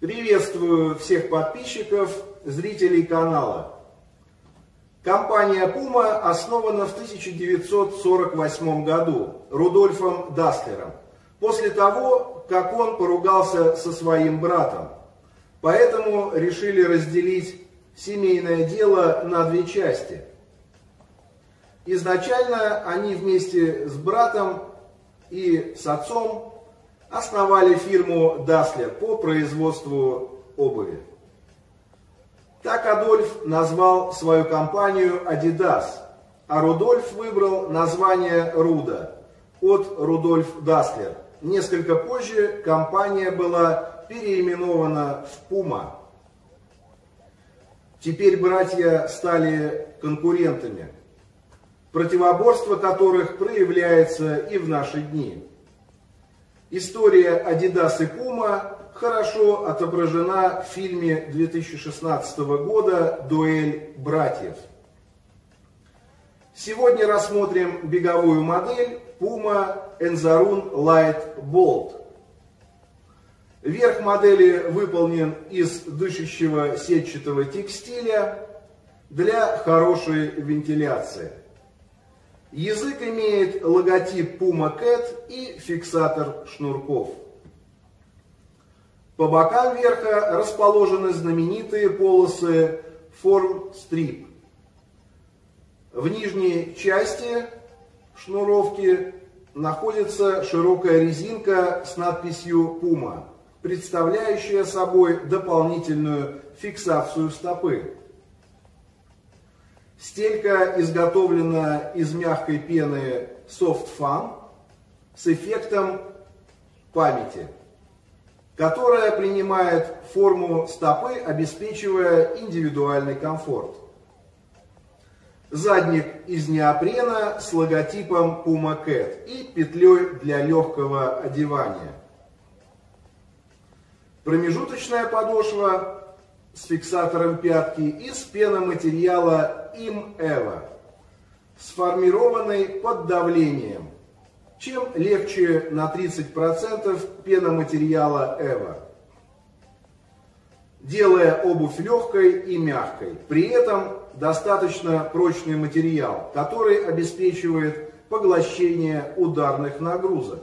Приветствую всех подписчиков, зрителей канала. Компания Puma основана в 1948 году Рудольфом Дастлером, после того, как он поругался со своим братом. Поэтому решили разделить семейное дело на две части. Изначально они вместе с братом и с отцом основали фирму Дастлер по производству обуви. Так Адольф назвал свою компанию Adidas, а Рудольф выбрал название Руда от Рудольф Дастлер. Несколько позже компания была переименована в Puma. Теперь братья стали конкурентами, противоборство которых проявляется и в наши дни. История Adidas и Puma хорошо отображена в фильме 2016 года «Дуэль братьев». Сегодня рассмотрим беговую модель Puma Enzarun Light Bolt. Верх модели выполнен из дышащего сетчатого текстиля для хорошей вентиляции. Язык имеет логотип Puma Cat и фиксатор шнурков. По бокам верха расположены знаменитые полосы Form Strip. В нижней части шнуровки находится широкая резинка с надписью Puma, представляющая собой дополнительную фиксацию стопы. Стелька изготовлена из мягкой пены Soft Fan с эффектом памяти, которая принимает форму стопы, обеспечивая индивидуальный комфорт. Задник из неопрена с логотипом Puma Cat и петлей для легкого одевания. Промежуточная подошва с фиксатором пятки из пеноматериала Im-Evo, сформированной под давлением, чем легче на 30% пеноматериала Evo, делая обувь легкой и мягкой. При этом достаточно прочный материал, который обеспечивает поглощение ударных нагрузок.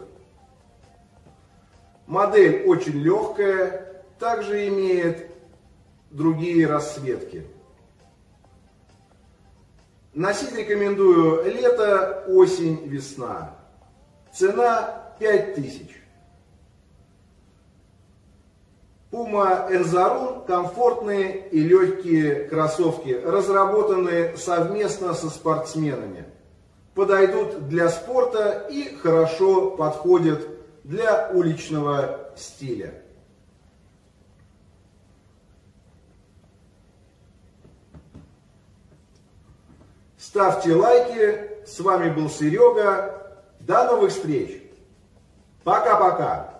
Модель очень легкая, также имеет другие расцветки. Носить рекомендую лето, осень, весна. Цена 5000. Puma Enzarun – комфортные и легкие кроссовки, разработанные совместно со спортсменами. Подойдут для спорта и хорошо подходят для уличного стиля. Ставьте лайки. С вами был Серега. До новых встреч. Пока-пока.